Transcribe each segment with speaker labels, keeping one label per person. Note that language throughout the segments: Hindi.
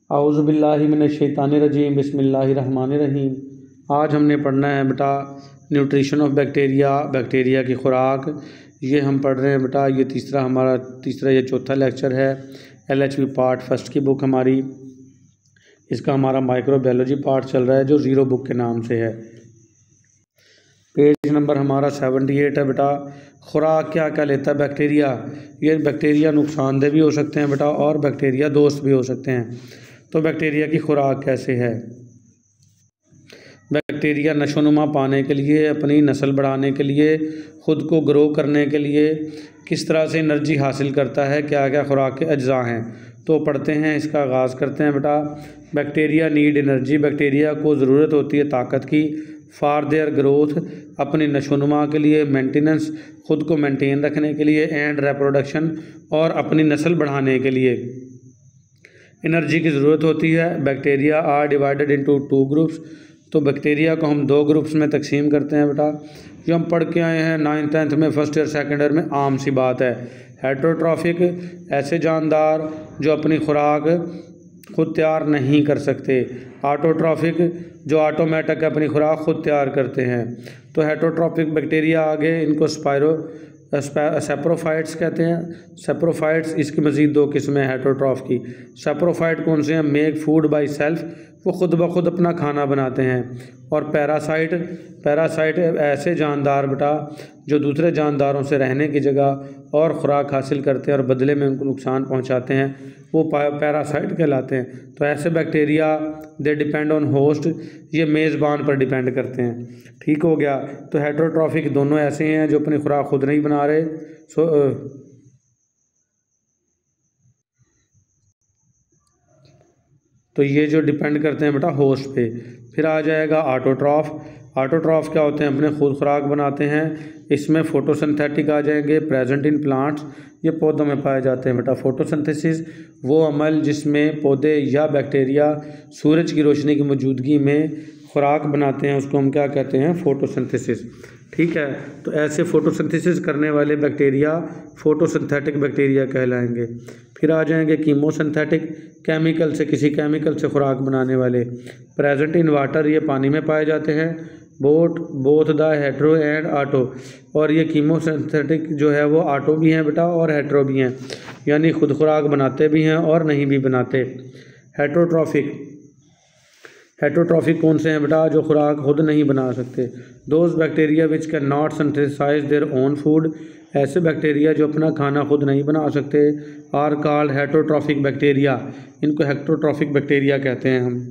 Speaker 1: औज़ुबिल्लाहि मिनश्शैतानिर्रजीम बिस्मिल्लाहिर्रहमानिर्रहीम। आज हमने पढ़ना है बेटा न्यूट्रिशन ऑफ बैक्टीरिया, बैक्टीरिया की खुराक। ये हम पढ़ रहे हैं बेटा, ये तीसरा या चौथा लेक्चर है। LHV पार्ट फर्स्ट की बुक हमारी, इसका हमारा माइक्रोबायोलॉजी पार्ट चल रहा है जो ज़ीरो बुक के नाम से है। पेज नंबर हमारा 78 है बेटा। खुराक क्या क्या लेता है बैक्टीरिया। ये बैक्टीरिया नुकसानदेह भी हो सकते हैं बेटा और बैक्टीरिया दोस्त भी हो सकते हैं। तो बैक्टीरिया की खुराक कैसे है। बैक्टीरिया नशोनुमा पाने के लिए, अपनी नस्ल बढ़ाने के लिए, ख़ुद को ग्रो करने के लिए किस तरह से एनर्जी हासिल करता है, क्या क्या खुराक के अज्जा हैं, तो पढ़ते हैं। इसका आगाज़ करते हैं बेटा। बैक्टीरिया नीड एनर्जी, बैक्टीरिया को ज़रूरत होती है ताकत की। फॉर देयर ग्रोथ, अपनी नशोनुमा के लिए। मेंटेनेंस, ख़ुद को मेंटेन रखने के लिए। एंड रिप्रोडक्शन, और अपनी नस्ल बढ़ाने के लिए एनर्जी की ज़रूरत होती है। Bacteria are divided into 2 groups, तो बैक्टीरिया को हम 2 ग्रुप्स में तकसीम करते हैं बेटा। जो हम पढ़ के आए हैं 9th 10th में, फर्स्ट ईयर सेकेंड ईयर में, आम सी बात है। हेटरोट्रॉफिक, ऐसे जानदार जो अपनी खुराक खुद तैयार नहीं कर सकते। ऑटोट्रॉफिक, जो ऑटोमेटिक अपनी खुराक खुद तैयार करते हैं। तो हेटरोट्रॉफिक बैक्टीरिया आगे, इनको सेप्रोफाइट्स कहते हैं। सेप्रोफाइट्स, इसकी मज़ीद 2 किस्में हैं हेटरोट्रॉफ की। सेप्रोफाइट कौन से हैं? मेक फूड बाय सेल्फ, वो खुद ब खुद अपना खाना बनाते हैं। और पैरासाइट, पैरासाइट ऐसे जानदार बेटा जो दूसरे जानदारों से रहने की जगह और ख़ुराक हासिल करते हैं और बदले में उनको नुकसान पहुंचाते हैं, वो पैरासाइट कहलाते हैं। तो ऐसे bacteria they depend on host, ये मेज़बान पर डिपेंड करते हैं। ठीक हो गया। तो हेटरोट्रॉफिक दोनों ऐसे हैं जो अपनी खुराक खुद नहीं बना रहे। तो ये जो डिपेंड करते हैं बेटा होस्ट पे। फिर आ जाएगा ऑटोट्रॉफ। ऑटोट्रॉफ क्या होते हैं? अपने खुद खुराक बनाते हैं। इसमें फोटोसिंथेटिक आ जाएंगे, प्रेजेंट इन प्लांट्स, ये पौधों में पाए जाते हैं बेटा। फोटोसिंथेसिस, वो अमल जिसमें पौधे या बैक्टीरिया सूरज की रोशनी की मौजूदगी में खुराक बनाते हैं, उसको हम क्या कहते हैं? फोटोसिंथेसिस। ठीक है। तो ऐसे फोटोसिंथेसिस करने वाले बैक्टीरिया फोटोसिंथेटिक बैक्टीरिया कहलाएंगे। फिर आ जाएंगे कीमोसिंथेटिक, केमिकल से, किसी केमिकल से खुराक बनाने वाले। प्रेजेंट इन वाटर, ये पानी में पाए जाते हैं। Both the hetero and auto, और ये कीमोसिंथेटिक जो है वो ऑटो भी हैं बेटा और हेट्रो भी हैं, यानी खुद खुराक बनाते भी हैं और नहीं भी बनाते। हेट्रोट्रॉफिक, हेटरोट्रॉफिक कौन से हैं बेटा? जो खुराक खुद नहीं बना सकते। Those bacteria which can not synthesise their own food, ऐसे बैक्टीरिया जो अपना खाना खुद नहीं बना सकते, आर कॉल्ड हेटरोट्रॉफिक बैक्टीरिया, इनको हेटरोट्रॉफिक बैक्टीरिया कहते हैं हम।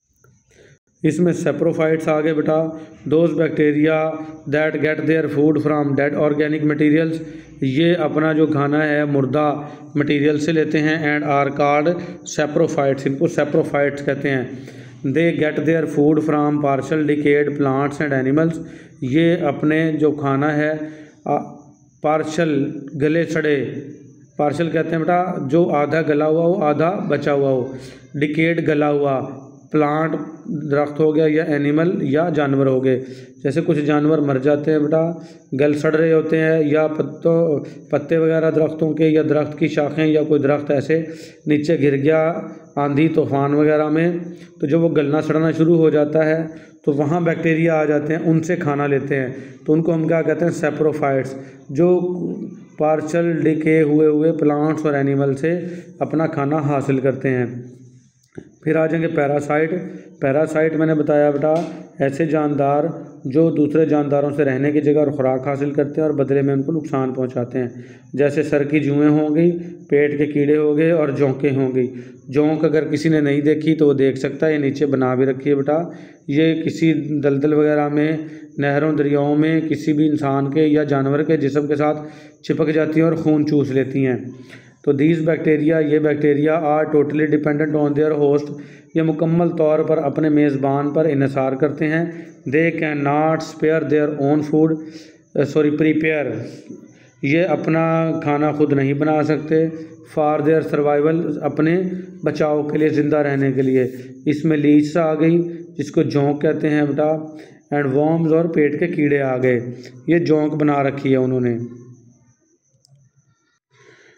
Speaker 1: इसमें सेप्रोफाइट्स आ गए बेटा। Those bacteria that get their food from dead organic materials, ये अपना जो खाना है मुर्दा मटेरियल से लेते हैं। एंड आर कॉल्ड सेप्रोफाइट्स, इनको सेप्रोफाइट्स कहते हैं। They get their food from partial decayed plants and animals, ये अपने जो खाना है पार्शल, गले सड़े, पार्शल कहते हैं बेटा जो आधा गला हुआ हो आधा बचा हुआ हो। डिकेड, गला हुआ, प्लांट दरख्त हो गया, या एनिमल या जानवर हो गए। जैसे कुछ जानवर मर जाते हैं बेटा, गल सड़ रहे होते हैं, या पत्ते वगैरह दरख्तों के, या दरख्त की शाखें, या कोई दरख्त ऐसे नीचे गिर गया आंधी तूफान वगैरह में, तो जब वो गलना सड़ना शुरू हो जाता है तो वहाँ बैक्टीरिया आ जाते हैं, उनसे खाना लेते हैं। तो उनको हम क्या कहते हैं? सेप्रोफाइट्स, जो पार्शल डिके हुए प्लांट्स और एनिमल से अपना खाना हासिल करते हैं। फिर आ जाएंगे पैरासाइट। पैरासाइट मैंने बताया बेटा ऐसे जानदार जो दूसरे जानदारों से रहने की जगह और खुराक हासिल करते हैं और बदले में उनको नुकसान पहुंचाते हैं। जैसे सर की जुएँ हो गई, पेट के कीड़े हो गए और जोंकें हो गई। जोंक अगर किसी ने नहीं देखी तो वो देख सकता है, ये नीचे बना भी रखी है बेटा। ये किसी दलदल वगैरह में, नहरों दरियाओं में किसी भी इंसान के या जानवर के जिस्म के साथ चिपक जाती हैं और खून चूस लेती हैं। तो दीज बैक्टीरिया, ये bacteria are totally dependent on their host, ये मुकम्मल तौर पर अपने मेज़बान पर इन्हिसार करते हैं। They can not spare their own food, prepare, ये अपना खाना खुद नहीं बना सकते। फॉर देयर सर्वाइवल, अपने बचाव के लिए, ज़िंदा रहने के लिए। इसमें लीच आ गई जिसको जोंक कहते हैं बेटा, एंड वॉर्म्स, और पेट के कीड़े आ गए, ये जोंक बना रखी है उन्होंने।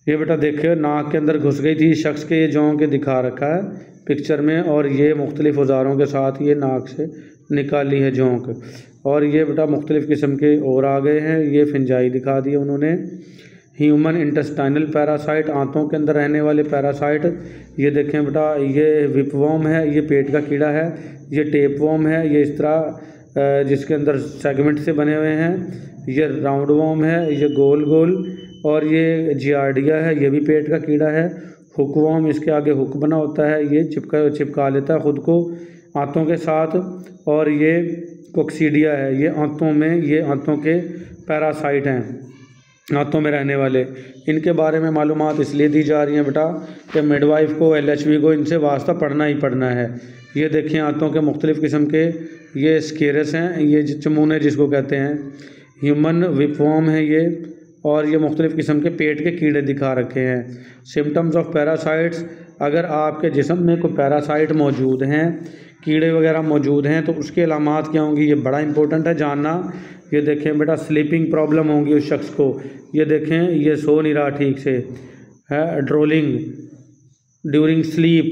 Speaker 1: ये बेटा देखिए नाक के अंदर घुस गई थी शख्स के, ये जों के दिखा रखा है पिक्चर में, और ये मुख्तलिफ़ औज़ारों के साथ ये नाक से निकाली है जोंक। और ये बेटा मुख्तलिफ़ किस्म के और आ गए हैं, ये फिंजाई दिखा दिए उन्होंने। ह्यूमन इंटेस्टाइनल पैरासाइट, आंतों के अंदर रहने वाले पैरासाइट। ये देखें बेटा, ये विपवॉर्म है, ये पेट का कीड़ा है। ये टेपवॉर्म है, ये इस तरह जिसके अंदर सेगमेंट से बने हुए हैं। ये राउंड वॉर्म है, ये गोल गोल। और ये जियार्डिया है, ये भी पेट का कीड़ा है। हुकवॉर्म, इसके आगे हुक बना होता है, ये चिपका लेता है ख़ुद को आंतों के साथ। और ये कोक्सीडिया है, ये आंतों में, ये आंतों के पैरासाइट हैं, आंतों में रहने वाले। इनके बारे में मालूमात इसलिए दी जा रही हैं बेटा कि मिडवाइफ को, LHV को इनसे वास्ता पढ़ना ही पढ़ना है। ये देखिए आंतों के मुख्तलिफ़ किस्म के ये स्केरस हैं, ये चमूने जिसको कहते हैं। ह्यूमन विपवॉर्म है ये, और ये मुख्तलिफ़ किस्म के पेट के कीड़े दिखा रखे हैं। सिम्टम्स ऑफ पैरासाइट्स, अगर आपके जिस्म में कोई पैरासाइट मौजूद हैं, कीड़े वगैरह मौजूद हैं, तो उसकी अलामात क्या होंगी, ये बड़ा इंपॉर्टेंट है जानना। ये देखें बेटा, स्लीपिंग प्रॉब्लम होंगी उस शख्स को। ये देखें, ये सो नहीं रहा ठीक से है, ड्रोलिंग ड्यूरिंग स्लीप।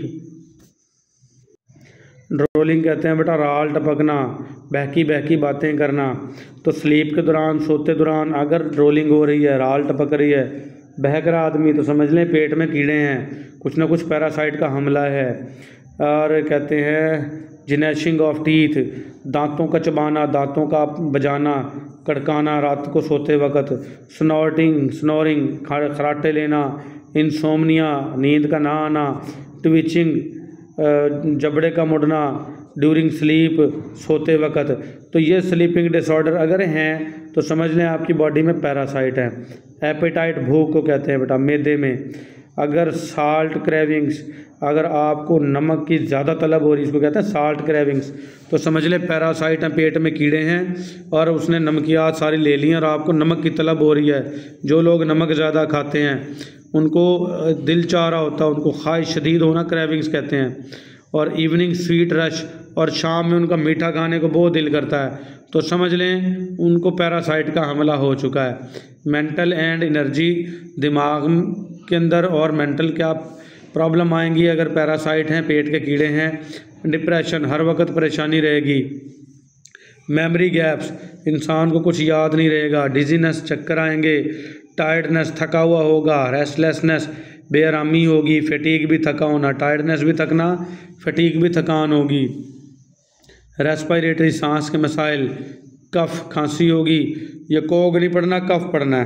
Speaker 1: ड्रोलिंग कहते हैं बेटा राल टपकना, बहकी बहकी बातें करना। तो स्लीप के दौरान, सोते दौरान अगर ड्रोलिंग हो रही है, राल टपक रही है, बहक रहा आदमी, तो समझ लें पेट में कीड़े हैं, कुछ ना कुछ पैरासाइट का हमला है। और कहते हैं जिनेशिंग ऑफ टीथ, दांतों का चबाना, दांतों का बजाना, कड़काना रात को सोते वक्त। स्नोरिंग, खराटे लेना। इंसोमनिया, नींद का ना आना। ट्विचिंग, जबड़े का मुड़ना ड्यूरिंग स्लीप, सोते वक्त। तो ये स्लीपिंग डिसऑर्डर अगर हैं तो समझ लें आपकी बॉडी में पैरासाइट है। एपेटाइट, भूख को कहते हैं बेटा, मैदे में। अगर साल्ट क्रेविंग्स, अगर आपको नमक की ज़्यादा तलब हो रही है, इसको कहते हैं साल्ट क्रेविंग्स, तो समझ लें पैरासाइट हैं, पेट में कीड़े हैं और उसने नमकियात सारी ले ली और आपको नमक की तलब हो रही है। जो लोग नमक ज़्यादा खाते हैं उनको दिल चाह रहा होता है, उनको ख्वाहिश शदीद होना क्रेविंग्स कहते हैं। और इवनिंग स्वीट रश, और शाम में उनका मीठा खाने को बहुत दिल करता है, तो समझ लें उनको पैरासाइट का हमला हो चुका है। मेंटल एंड एनर्जी, दिमाग के अंदर और मेंटल क्या प्रॉब्लम आएंगी अगर पैरासाइट हैं, पेट के कीड़े हैं। डिप्रेशन, हर वक्त परेशानी रहेगी। मेमोरी गैप्स, इंसान को कुछ याद नहीं रहेगा। डिजीनेस, चक्कर आएंगे। टायर्डनेस, थका हुआ होगा। रेस्टलेसनेस, बेआरामी होगी। फटीग भी थका होना, टायर्डनेस भी थकना, फटीग भी थकान होगी। रेस्पिरेटरी, सांस के मसाइल। कफ, खांसी होगी। ये कोग नहीं पड़ना, कफ पड़ना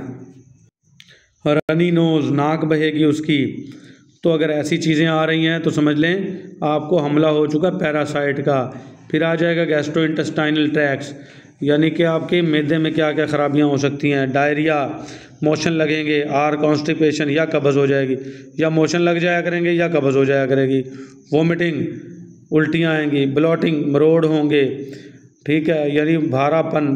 Speaker 1: है। रनी नोज़, नाक बहेगी उसकी। तो अगर ऐसी चीज़ें आ रही हैं तो समझ लें आपको हमला हो चुका पैरासाइट का। फिर आ जाएगा गैस्ट्रोइंटेस्टाइनल ट्रैक्ट्स, यानी कि आपके मैदे में क्या क्या खराबियां हो सकती हैं। डायरिया, मोशन लगेंगे। आर कॉन्स्टिपेशन, या कब्ज़ हो जाएगी, या मोशन लग जाया करेंगे या कब्ज़ हो जाया करेगी। वोमिटिंग, उल्टियाँ आएंगी। ब्लॉटिंग, मरोड़ होंगे, ठीक है, यानी भारापन।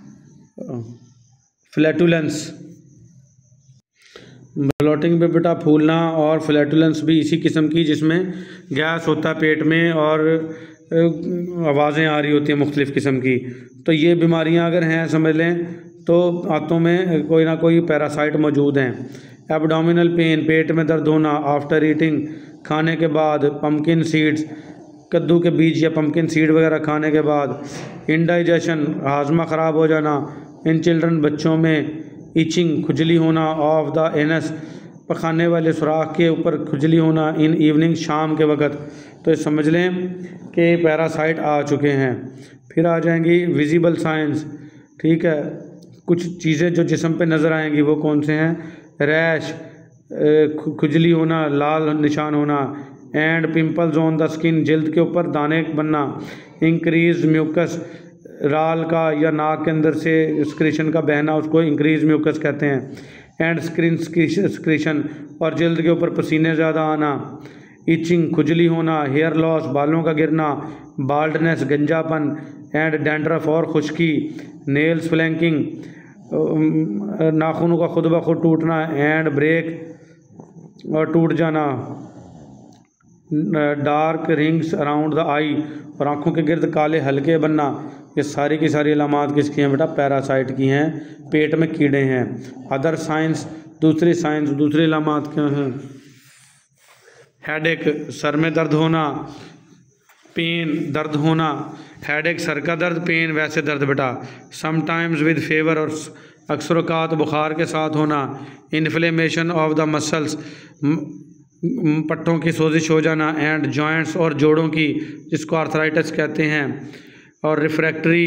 Speaker 1: फ्लैटुलेंस, ब्लॉटिंग पे बेटा फूलना, और फ्लैटुलेंस भी इसी किस्म की जिसमें गैस होता है पेट में और आवाज़ें आ रही होती हैं मुख्तलिफ़ किस्म की। तो ये बीमारियां अगर हैं समझ लें तो आंतों में कोई ना कोई पैरासाइट मौजूद हैं। एब्डोमिनल पेन, पेट में दर्द होना आफ्टर ईटिंग, खाने के बाद। पम्पकिन सीड्स, कद्दू के बीज या पम्पकिन सीड वगैरह खाने के बाद। इंडाइजेशन, हाजमा ख़राब हो जाना। इन चिल्ड्रन, बच्चों में। इचिंग, खुजली होना ऑफ द एनस, पखाने वाले सुराख के ऊपर खुजली होना। इन इवनिंग, शाम के वक़्त। तो समझ लें कि पैरासाइट आ चुके हैं। फिर आ जाएंगी विजिबल साइंस, ठीक है, कुछ चीज़ें जो जिस्म पे नज़र आएंगी वो कौन से हैं। रैश, खुजली होना, लाल निशान होना। And pimples on the skin, जल्द के ऊपर दाने बनना। इंक्रीज म्यूकस, राल का या नाक के अंदर से स्क्रीशन का बहना, उसको इंक्रीज म्यूकस कहते हैं। एंड स्क्रीन स्क्रीशन, और जल्द के ऊपर पसीने ज़्यादा आना। इचिंग, खुजली होना। हेयर लॉस, बालों का गिरना। बाल्डनेस, गंजापन। एंड डैंड्रफ, और खुश्की। नेल्स फ्लैंकिंग, नाखूनों का खुद ब खुद टूटना। एंड ब्रेक, और टूट जाना। Dark rings around the eye, और आँखों के गिर्द काले हल्के बनना। ये सारी की सारी अलामात किसकी हैं बेटा, पैरासाइट की हैं, पेट में कीड़े हैं। अदर साइंस, दूसरी साइंस, दूसरी अलामात क्या हैं? हेडेक, सर में दर्द होना, पेन, दर्द होना, हेडेक सर का दर्द, पेन वैसे दर्द बेटा। समटाइम्स विद फेवर, और अक्सर औक़ात बुखार के साथ होना। इन्फ्लेमेशन ऑफ द मसल्स, पट्टों की सोजिश हो जाना। एंड जॉइंट्स, और जोड़ों की, जिसको आर्थराइटिस कहते हैं। और रिफ्रैक्टरी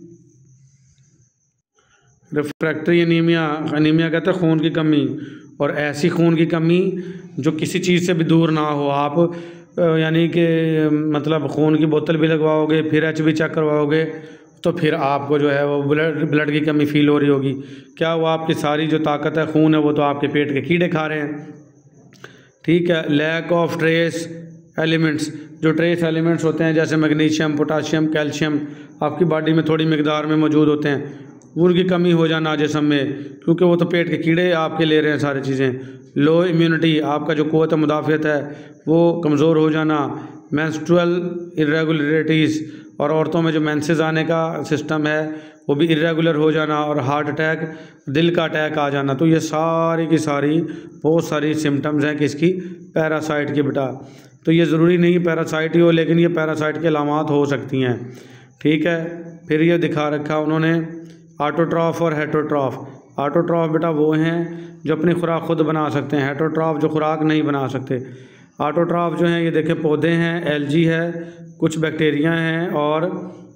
Speaker 1: एनीमिया, एनीमिया कहते हैं खून की कमी, और ऐसी खून की कमी जो किसी चीज़ से भी दूर ना हो। आप यानी कि मतलब खून की बोतल भी लगवाओगे, फिर HB चेक करवाओगे, तो फिर आपको जो है वो ब्लड की कमी फील हो रही होगी। क्या वो आपकी सारी जो ताकत है, खून है, वो तो आपके पेट के कीड़े खा रहे हैं। ठीक है। लैक ऑफ ट्रेस एलिमेंट्स, जो ट्रेस एलिमेंट्स होते हैं जैसे मैग्नीशियम, पोटाशियम, कैल्शियम, आपकी बॉडी में थोड़ी मिकदार में मौजूद होते हैं, उनकी कमी हो जाना जिस्म में, क्योंकि वो तो पेट के कीड़े आपके ले रहे हैं सारी चीज़ें। लो इम्यूनिटी, आपका जो क़ुव्वत मुदाफ़ियत है वो कमज़ोर हो जाना। मेंस्ट्रुअल इर्रेगुलरिटीज़, और औरतों में जो मेंसेस आने का सिस्टम है वो भी इर्रेगुलर हो जाना। और हार्ट अटैक, दिल का अटैक आ जाना। तो ये सारी की सारी बहुत सारी सिम्टम्स हैं किसकी? पैरासाइट की बेटा। तो ये ज़रूरी नहीं पैरासाइट ही हो, लेकिन ये पैरासाइट की अलामात हो सकती हैं। ठीक है। फिर ये दिखा रखा उन्होंने ऑटोट्रॉफ और हेटरोट्रॉफ। ऑटोट्रॉफ बेटा वो हैं जो अपनी खुराक खुद बना सकते हैं, हेटरोट्रॉफ जो खुराक नहीं बना सकते। ऑटोट्रॉफ जो हैं ये देखें पौधे हैं, एल्गी है, कुछ बैक्टीरिया हैं, और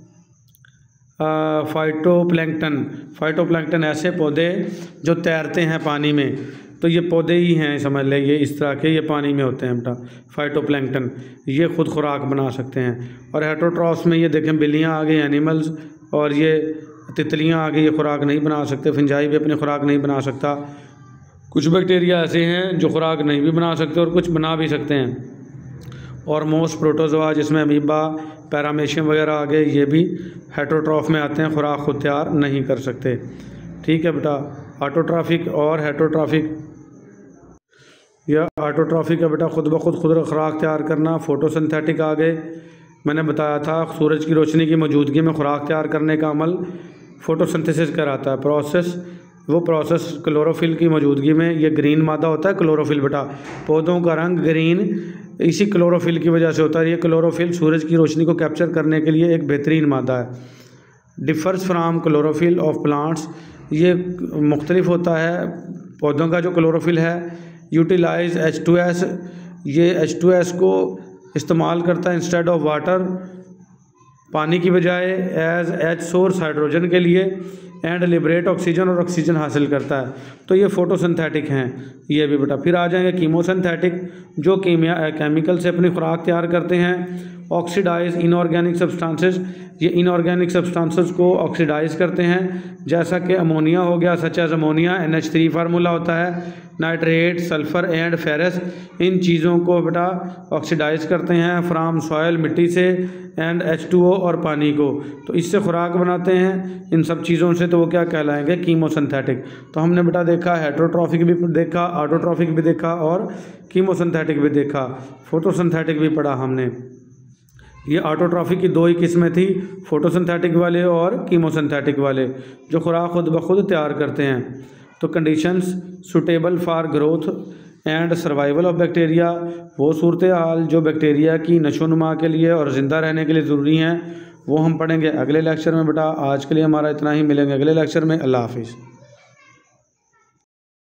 Speaker 1: फाइटोप्लैंक्टन ऐसे पौधे जो तैरते हैं पानी में। तो ये पौधे ही हैं, समझ लें, ये इस तरह के, ये पानी में होते हैं बेटा फाइटोप्लैंक्टन, ये खुद खुराक बना सकते हैं। और हेटरोट्रॉफ्स में ये देखें बिल्लियाँ आ गई, एनिमल्स, और ये तितलियाँ आ गई, ये खुराक नहीं बना सकते। फिंजाई भी अपनी खुराक नहीं बना सकता। कुछ बैक्टीरिया ऐसे हैं जो खुराक नहीं भी बना सकते और कुछ बना भी सकते हैं। और मोस्ट प्रोटोजोआ, जिसमें अमीबा, पैरामीशियम वगैरह आ गए, ये भी हेटरोट्रॉफ में आते हैं, खुराक खुद तैयार नहीं कर सकते। ठीक है बेटा। ऑटोट्रॉफिक और हेटरोट्रॉफिक, यह ऑटोट्रॉफिक है बेटा खुद ब खुद खुराक तैयार करना। फोटोसिंथेटिक आ गए, मैंने बताया था सूरज की रोशनी की मौजूदगी में खुराक तैयार करने का अमल फोटोसिंथेसिस कराता है। प्रोसेस, वो प्रोसेस क्लोरोफिल की मौजूदगी में, ये ग्रीन मादा होता है क्लोरोफिल बेटा। पौधों का रंग ग्रीन इसी क्लोरोफिल की वजह से होता है। ये क्लोरोफिल सूरज की रोशनी को कैप्चर करने के लिए एक बेहतरीन मादा है। Differs from chlorophyll of plants, ये मुख्तलिफ होता है पौधों का जो क्लोरोफिल है। यूटिलाइज H2S, ये H2S को इस्तेमाल करता है इंस्टेड ऑफ वाटर, पानी की बजाय, एज H सोर्स हाइड्रोजन के लिए, एंड लिबरेट ऑक्सीजन, और ऑक्सीजन हासिल करता है। तो ये फोटोसिंथेटिक हैं ये भी बेटा। फिर आ जाएंगे कीमोसिंथेटिक, जो केमिकल से अपनी खुराक तैयार करते हैं। ऑक्सीडाइज इनऑर्गेनिक सब्सटेंसेस, ये इनऑर्गेनिक सब्सटेंसेस को ऑक्सीडाइज करते हैं, जैसा कि अमोनिया हो गया, such as ammonia, NH3 formula होता है। नाइट्रेट, सल्फ़र एंड फेरस, इन चीज़ों को बेटा ऑक्सीडाइज करते हैं फ्राम सॉयल, मिट्टी से, एंड H2O, और पानी को। तो इससे खुराक बनाते हैं इन सब चीज़ों से, तो वो क्या कहलाएंगे? कीमोसिंथेटिक। तो हमने बेटा देखा हेटरोट्रॉफिक भी देखा, ऑटोट्रॉफिक भी देखा, और कीमोसिंथेटिक भी देखा, फोटोसिंथेटिक भी पढ़ा हमने। ये ऑटोट्रॉफिक की दो ही किस्में थी, फोटोसिंथेटिक वाले और कीमोसिंथेटिक वाले, जो खुराक खुद ब खुद तैयार करते हैं। तो conditions suitable for growth and survival of bacteria, वो सूरत हाल जो बैक्टीरिया की नशोनुमा के लिए और ज़िंदा रहने के लिए ज़रूरी हैं, वो हम पढ़ेंगे अगले लेक्चर में बेटा। आज के लिए हमारा इतना ही, मिलेंगे अगले लेक्चर में। अल्लाह हाफिज़।